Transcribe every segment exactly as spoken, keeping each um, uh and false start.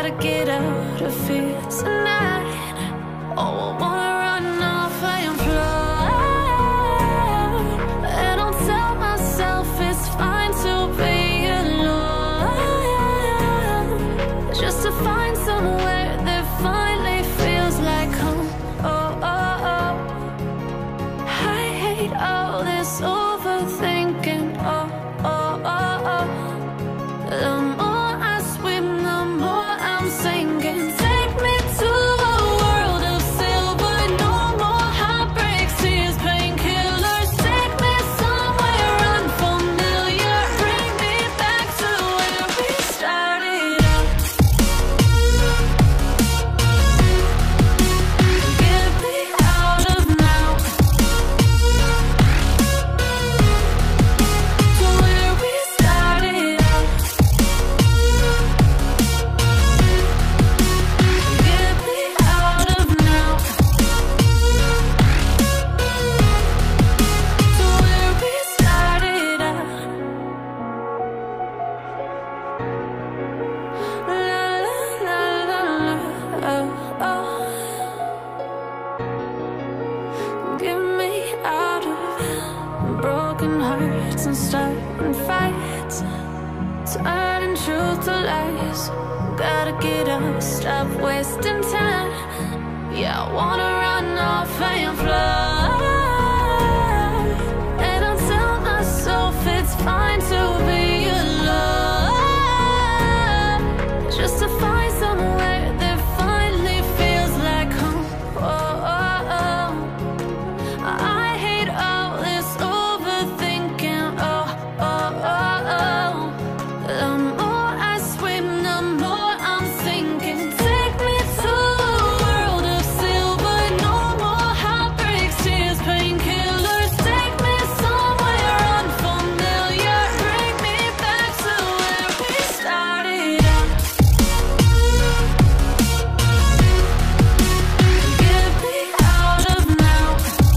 Gotta get out of here tonight. Oh, I wanna run off and fly. And I'll tell myself it's fine to be alone, just to find somewhere that finally feels like home. Oh, oh, oh. I hate all this overthinking. Oh, oh, oh, oh. The more I swim, the more I'm sinking. Take me to a world of silver. No more heartbreaks, tears, painkillers. Take me somewhere unfamiliar. Bring me back to where we started out. Get me out of now, to where we started out. Get me out of now, to where we started out. La la la la la, oh, oh. Get me out of broken hearts and starting fights, turning truth to lies. Gotta get up, stop wasting time. Yeah, I wanna run off and fly. And I'll tell myself it's fine to be alone, just to find somewhere that finally feels like home. Oh, oh, oh. I hate all this overthinking. Oh, oh, oh, oh. The more I swim, the more I'm sinking. Take me to a world of silver. No more heartbreaks, tears, painkillers. Take me somewhere unfamiliar. Bring me back to where we started out. Get me out of now,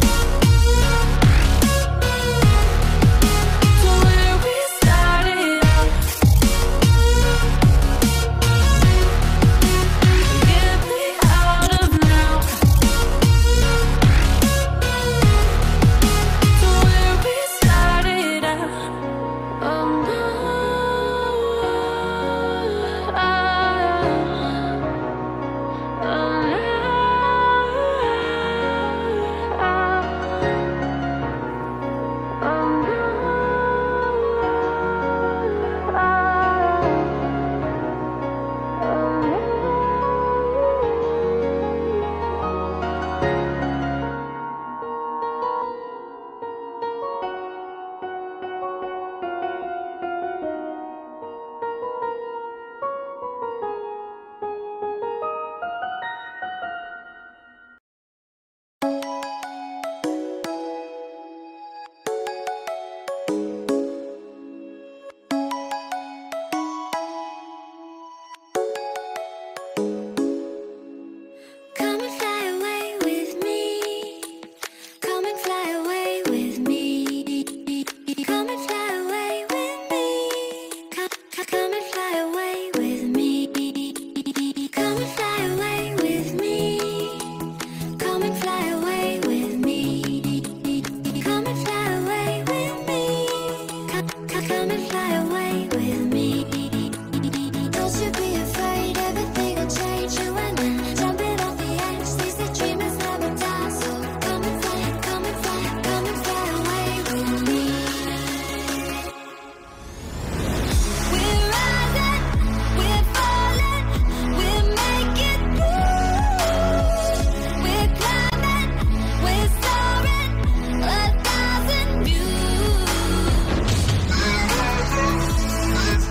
to where we started out. Get me out of now, to where we started out. Oh no, oh, come and fly away with me. Come and fly away with me. Come and fly away with me. Come, come, come and fly away with me. Come and fly away with me. Come and fly away with me. Come and fly away with me. Come, come, come and fly away with me. Don't you be afraid, everything will change. You and I, jumping off the edge. They say dreamers never die, so come and fly, come and fly, come and fly away with me. We're rising, we're falling, we're making moves. We're climbing, we're soaring, a thousand views.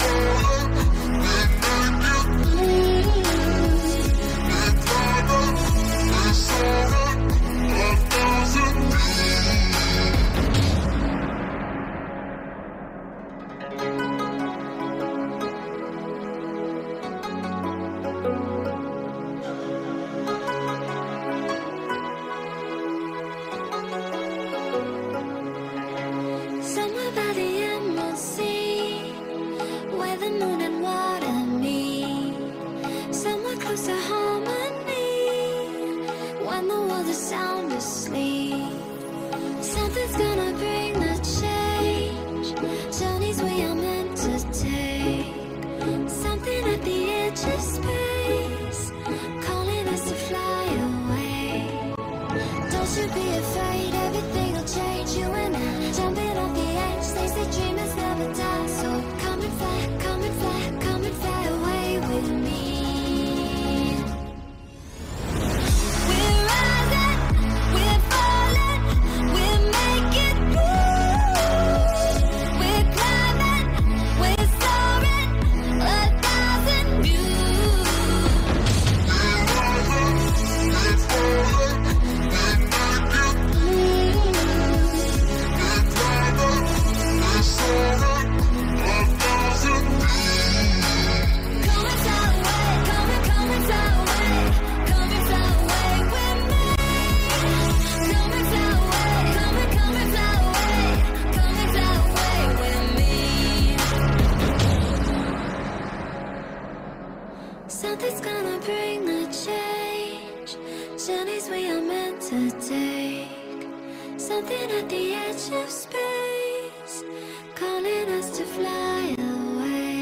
Something's gonna bring the change. Journeys we are meant to take. Something at the edge of space, calling us to fly away.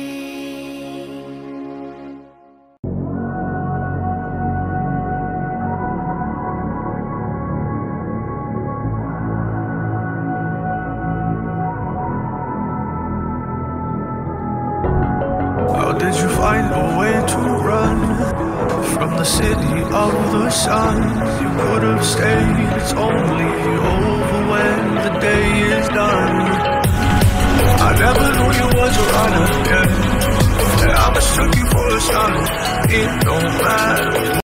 How did you find a way to run from the city of the sun? You could have stayed, it's only over when the day is done. I never knew you was a runner, yeah, and I mistook you for a son. It don't matter.